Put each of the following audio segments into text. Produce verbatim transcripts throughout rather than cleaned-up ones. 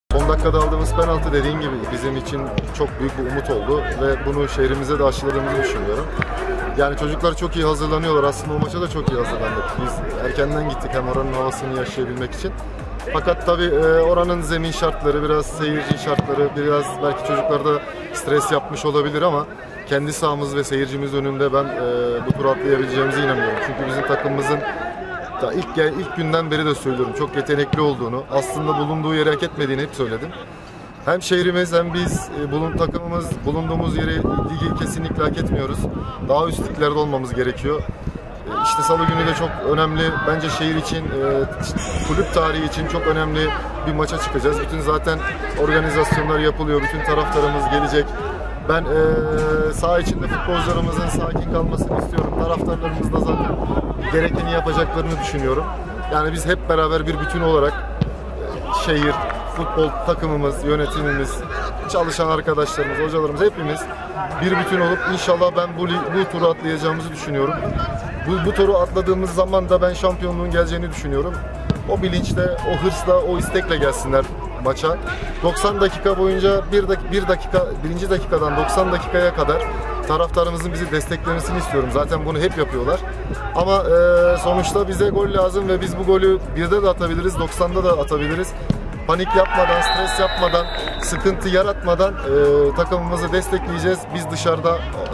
Son dakikada aldığımız penaltı dediğin gibi bizim için çok büyük bir umut oldu ve bunu şehrimize de aşıladığımızı düşünüyorum. Yani çocuklar çok iyi hazırlanıyorlar. Aslında o maça da çok iyi hazırlandık. Biz erkenden gittik hem oranın havasını yaşayabilmek için. Fakat tabii oranın zemin şartları, biraz seyirci şartları, biraz belki çocuklarda stres yapmış olabilir ama kendi sahamız ve seyircimiz önünde ben bu turu atlayabileceğimize inanıyorum. Çünkü bizim takımımızın da ilk ilk günden beri de söylüyorum çok yetenekli olduğunu, aslında bulunduğu yeri hak etmediğini hep söyledim. Hem şehrimiz hem biz bulun takımımız bulunduğumuz yeri ligi kesinlikle hak etmiyoruz. Daha üst liglerde olmamız gerekiyor. İşte Salı günü de çok önemli. Bence şehir için, kulüp tarihi için çok önemli bir maça çıkacağız. Bütün zaten organizasyonlar yapılıyor. Bütün taraftarımız gelecek. Ben e, saha içinde futbolcularımızın sakin kalmasını istiyorum. Taraftarlarımız da zaten gerekeni yapacaklarını düşünüyorum. Yani biz hep beraber bir bütün olarak e, şehir, futbol takımımız, yönetimimiz, çalışan arkadaşlarımız, hocalarımız hepimiz bir bütün olup inşallah ben bu, bu turu atlayacağımızı düşünüyorum. Bu, bu turu atladığımız zaman da ben şampiyonluğun geleceğini düşünüyorum. O bilinçle, o hırsla, o istekle gelsinler maça. doksan dakika boyunca bir dakika, bir dakika, birinci dakikadan doksan dakikaya kadar taraftarımızın bizi desteklemesini istiyorum. Zaten bunu hep yapıyorlar. Ama e, sonuçta bize gol lazım ve biz bu golü birde de atabiliriz, doksanda da atabiliriz. Panik yapmadan, stres yapmadan, sıkıntı yaratmadan e, takımımızı destekleyeceğiz. Biz dışarıda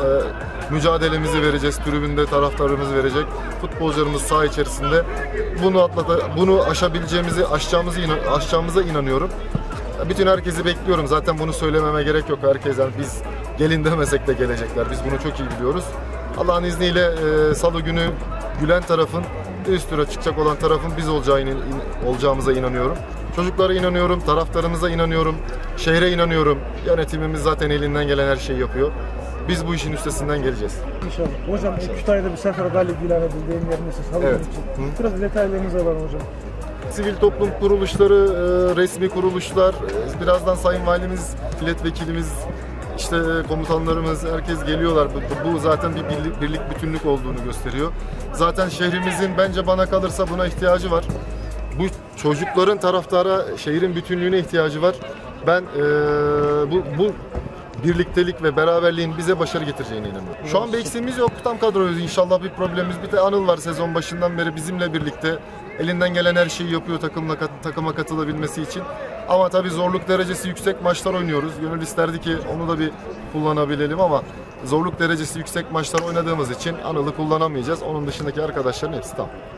e, mücadelemizi vereceğiz, tribünde taraftarımız verecek, futbolcularımız saha içerisinde. Bunu atlata, bunu aşabileceğimizi, aşacağımızı aşacağımıza inanıyorum. Bütün herkesi bekliyorum. Zaten bunu söylememe gerek yok. Herkes, yani biz gelin demesek de gelecekler. Biz bunu çok iyi biliyoruz. Allah'ın izniyle e, Salı günü gülen tarafın, üst tura çıkacak olan tarafın biz olacağını, olacağımıza inanıyorum. Çocuklara inanıyorum, taraftarımıza inanıyorum, şehre inanıyorum. Yönetimimiz zaten elinden gelen her şeyi yapıyor. Biz bu işin üstesinden geleceğiz. İnşallah. Hocam Kütahya'da bir sefer galip ilan edildi. Benim yerimde siz Salı evet. için. Biraz detaylarınız var hocam. Sivil toplum kuruluşları, resmi kuruluşlar, birazdan Sayın Valimiz, milletvekilimiz, işte komutanlarımız, herkes geliyorlar. Bu zaten bir birlik, birlik bütünlük olduğunu gösteriyor. Zaten şehrimizin bence bana kalırsa buna ihtiyacı var. Bu çocukların taraftara, şehrin bütünlüğüne ihtiyacı var. Ben e, bu, bu birliktelik ve beraberliğin bize başarı getireceğine inanıyorum. Şu an bir eksiğimiz yok. Tam kadroyuz. İnşallah bir problemimiz. Bir de Anıl var sezon başından beri bizimle birlikte. Elinden gelen her şeyi yapıyor takımla, takıma katılabilmesi için. Ama tabii zorluk derecesi yüksek maçlar oynuyoruz. Gönül isterdi ki onu da bir kullanabilelim ama zorluk derecesi yüksek maçlar oynadığımız için Anıl'ı kullanamayacağız. Onun dışındaki arkadaşların hepsi tam.